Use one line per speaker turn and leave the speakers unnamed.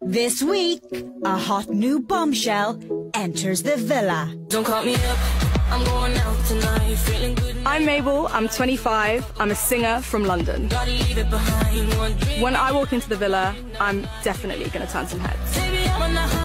This week, a hot new bombshell enters the villa.
Don't call me up, I'm going out tonight, feeling good.
I'm Mabel, I'm 25, I'm a singer from London.
Gotta leave it behind, one dream.
When I walk into the villa, I'm definitely going to turn some heads.
Baby, I'm on the